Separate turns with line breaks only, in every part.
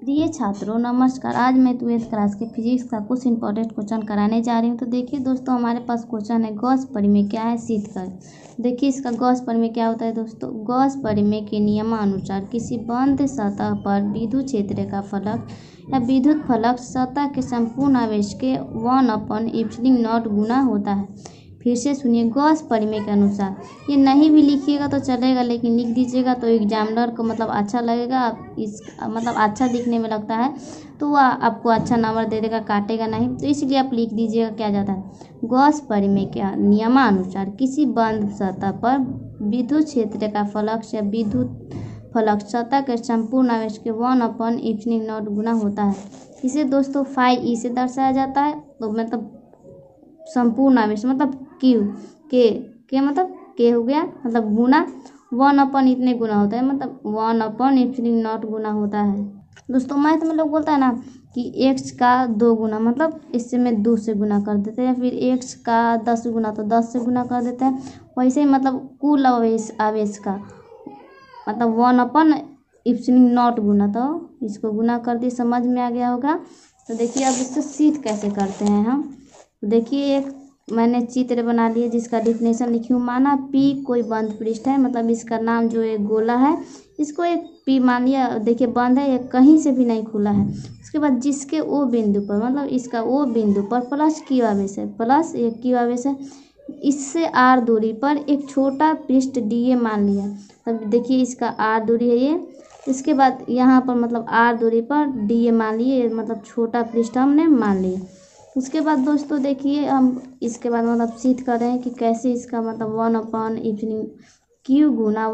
प्रिय छात्रों नमस्कार। आज मैं 12th क्लास के फिजिक्स का कुछ इंपॉर्टेंट क्वेश्चन कराने जा रही हूँ। तो देखिए दोस्तों, हमारे पास क्वेश्चन है गॉस परिमेय क्या है शीतकाल। देखिए इसका गॉस परिमेय क्या होता है दोस्तों। गॉस परिमेय के नियमानुसार किसी बंद सतह पर विद्युत क्षेत्र का फलक या विद्युत फलक सतह के संपूर्ण आवेश के 1/ε0 गुना होता है। फिर से सुनिए, गॉस परिमेय के अनुसार। ये नहीं भी लिखिएगा तो चलेगा, लेकिन लिख दीजिएगा तो एग्जामिनर को मतलब अच्छा लगेगा। आप इस मतलब अच्छा दिखने में लगता है तो वह आपको अच्छा नंबर दे देगा, काटेगा नहीं। तो इसलिए आप लिख दीजिएगा क्या जाता है। गॉस परिमेय के नियमानुसार किसी बंद सतह पर विद्युत क्षेत्र का फलक या विद्युत फलक सतह के संपूर्ण आवेश के 1/ε0 गुना होता है। इसे दोस्तों φe से दर्शाया जाता है। तो मतलब संपूर्ण आवेश मतलब क्यू के मतलब के हो गया, मतलब गुना 1/ इतने गुना होता है, मतलब 1/ε0 गुना होता है। दोस्तों मैथ में लोग बोलता है ना कि x का 2 गुना, मतलब इससे मैं 2 से गुना कर देते हैं, या फिर x का 10 गुना तो 10 से गुना कर देते हैं। वैसे ही मतलब कुल आवेश का मतलब 1/ε0 गुना, तो इसको गुना कर दिए, समझ में आ गया होगा। तो देखिए अब इसको सिद्ध कैसे करते हैं हम। देखिए एक मैंने चित्र बना लिया जिसका डिफिनेशन लिखी हूँ। माना P कोई बंद पृष्ठ है, मतलब इसका नाम जो एक गोला है, इसको एक P मान लिया। देखिए बंद है, ये कहीं से भी नहीं खुला है। उसके बाद जिसके O बिंदु पर, मतलब इसका O बिंदु पर प्लस Q आवेश है, प्लस एक Q आवेश है। इससे R दूरी पर एक छोटा पृष्ठ DA मान लिया। अब देखिए इसका R दूरी है ये। इसके बाद यहाँ पर मतलब R दूरी पर DA मान लिए, मतलब छोटा पृष्ठ हमने मान लिया। उसके बाद दोस्तों देखिए हम इसके बाद मतलब सिद्ध कर रहे हैं कि कैसे इसका मतलब 1/ε Q गुना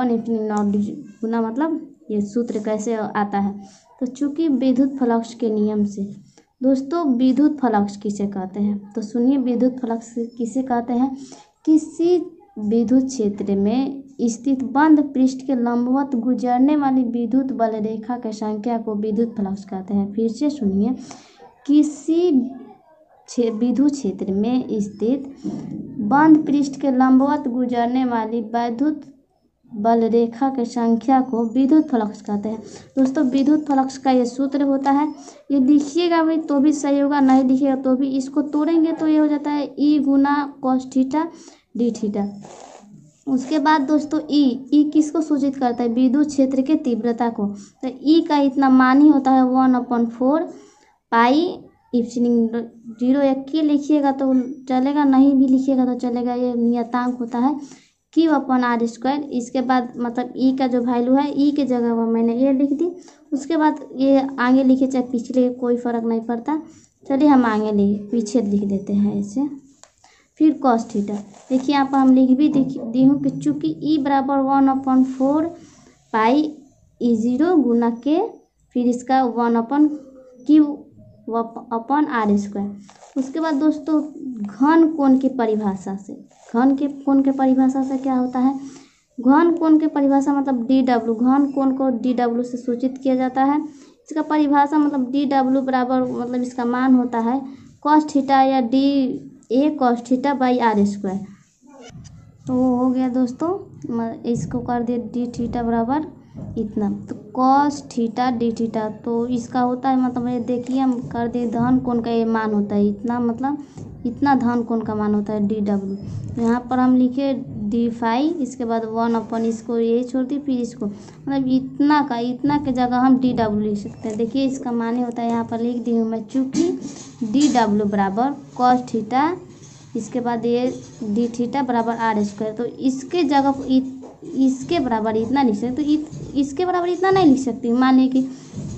1/ε0 गुना, मतलब ये सूत्र कैसे आता है। तो चूंकि विद्युत फ्लक्स के नियम से दोस्तों, विद्युत फ्लक्स किसे कहते हैं तो सुनिए, विद्युत फ्लक्स किसे कहते हैं। किसी विद्युत क्षेत्र में स्थित बंद पृष्ठ के लंबवत गुजरने वाली विद्युत बल रेखा की संख्या को विद्युत फ्लक्स कहते हैं। फिर से सुनिए, किसी विद्युत क्षेत्र में स्थित बंद पृष्ठ के लंबवत गुजरने वाली विद्युत बल रेखा की संख्या को विद्युत फ्लक्स कहते हैं। दोस्तों विद्युत फ्लक्स का ये सूत्र होता है, ये लिखिएगा भाई तो भी सही होगा, नहीं लिखिएगा तो भी। इसको तोड़ेंगे तो ये हो जाता है E गुना cos थीटा d थीटा। उसके बाद दोस्तों ई किसको सूचित करता है, विद्युत क्षेत्र के तीव्रता को। तो ई का इतना मान ही होता है 1/4 पाई ε0। 1 के लिखिएगा तो चलेगा, नहीं भी लिखिएगा तो चलेगा, ये नियतांक होता है Q/r²। इसके बाद मतलब ई का जो वैल्यू है, ई के जगह पर मैंने ये लिख दी। उसके बाद ये आगे लिखे चाहे पिछले, कोई फ़र्क नहीं पड़ता। चलिए हम आगे पीछे लिख देते हैं ऐसे। फिर cos थीटा, देखिए यहाँ पर हम लिख भी दी हूँ कि चूँकि E बराबर 1/4 पाई E0 गुना के, फिर इसका 1/Q/r²। उसके बाद दोस्तों घन कोण की परिभाषा से, घन के कोण के परिभाषा से क्या होता है। घन कोण की परिभाषा मतलब DW, घन कोण को DW से सूचित किया जाता है। इसका परिभाषा मतलब DW बराबर मतलब इसका मान होता है cos थीटा या DA cos theta by r²। तो हो गया दोस्तों, इसको कर दिए d थीटा बराबर इतना, तो cos थीटा d थीटा। तो इसका होता है मतलब ये देखिए हम कर दिए धन कोण का ये मान होता है इतना, मतलब इतना धन कोण का मान होता है DW। यहाँ पर हम लिखे d∅, इसके बाद 1/, इसको यही छोड़ दी, फिर इसको मतलब इतना के जगह हम DW लिख सकते हैं। देखिए इसका मान ही होता है, यहाँ पर लिख दी हूँ मैं, चूँकि DW बराबर cos थीटा, इसके बाद ये d थीटा बराबर r²। तो इसके जगह इसके बराबर इतना लिख सकते, तो इसके बराबर इतना नहीं लिख सकती। मानिए कि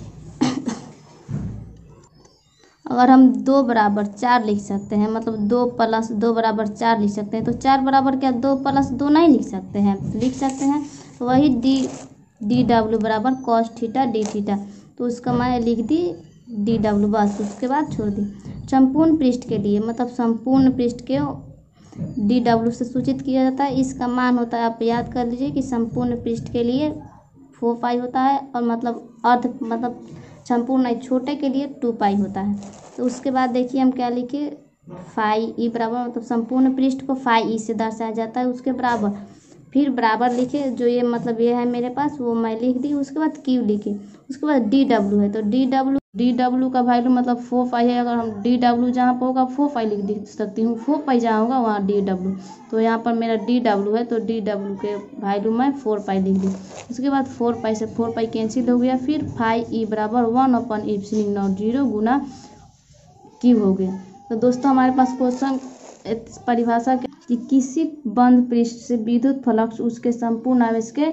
अगर हम 2 बराबर 4 लिख सकते हैं, मतलब 2 + 2 बराबर 4 लिख सकते हैं, तो 4 बराबर क्या 2 + 2 नहीं लिख सकते हैं, लिख सकते हैं। तो वही DW बराबर cos थीटा d थीटा, तो उसका मैं लिख दी DW बस, उसके बाद छोड़ दी। संपूर्ण पृष्ठ के लिए मतलब संपूर्ण पृष्ठ के DW से सूचित किया जाता है। इसका मान होता है, आप याद कर लीजिए कि संपूर्ण पृष्ठ के लिए 4 पाई होता है, और मतलब अर्ध मतलब संपूर्ण नहीं, छोटे के लिए 2 पाई होता है। तो उसके बाद देखिए हम क्या लिखे, φe बराबर मतलब संपूर्ण पृष्ठ को φe से दर्शाया जाता है, उसके बराबर फिर बराबर लिखे, जो ये मतलब ये है मेरे पास वो मैं लिख दी। उसके बाद क्यू लिखे, उसके बाद DW है तो DW का वैल्यू मतलब 4 पाई है। अगर हम DW जहाँ पर होगा 4 पाई लिख सकती हूँ, 4 पाई जहाँ होगा वहाँ DW। तो यहाँ पर मेरा DW है तो DW के वैल्यू मैं 4 पाई लिख दी। उसके बाद 4 पाई से 4 पाई कैंसिल हो गया। फिर फाई ई बराबर 1/ε0 गुना क्यू हो गया। तो दोस्तों हमारे पास क्वेश्चन परिभाषा कि किसी बंद पृष्ठ से विद्युत फ्लक्स उसके संपूर्ण आवेश के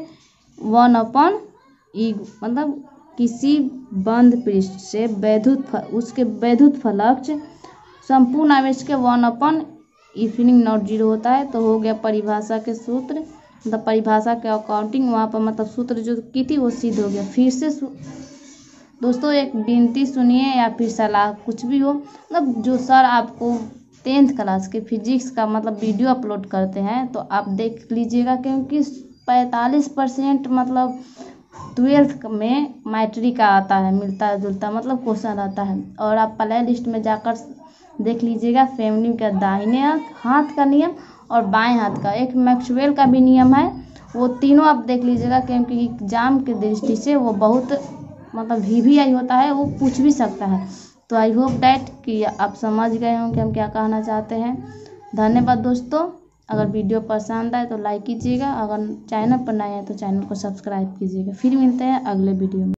1/e मतलब किसी बंद पृष्ठ से उसके वैद्युत फ्लक्स संपूर्ण आवेश के 1/ε0 होता है। तो हो गया परिभाषा के सूत्र, मतलब परिभाषा के अकाउंटिंग वहाँ पर मतलब सूत्र जो की थी वो सिद्ध हो गया। फिर से दोस्तों एक विनती सुनिए या फिर सलाह कुछ भी हो, मतलब जो सर आपको 10th क्लास के फिजिक्स का मतलब वीडियो अपलोड करते हैं तो आप देख लीजिएगा, क्योंकि 45% मतलब 12th में मैट्रिक का आता है, मिलता जुलता मतलब क्वेश्चन आता है। और आप प्ले लिस्ट में जाकर देख लीजिएगा, फैमिली का दाहिने हाथ का नियम और बाएं हाथ का एक मैक्सवेल का भी नियम है, वो तीनों आप देख लीजिएगा, क्योंकि एग्जाम की दृष्टि से वो बहुत मतलब VVI होता है, वो पूछ भी सकता है। तो आई होप डैट कि आप समझ गए होंगे हम क्या कहना चाहते हैं। धन्यवाद दोस्तों। अगर वीडियो पसंद आए तो लाइक कीजिएगा, अगर चैनल पर नए हैं तो चैनल को सब्सक्राइब कीजिएगा। फिर मिलते हैं अगले वीडियो में।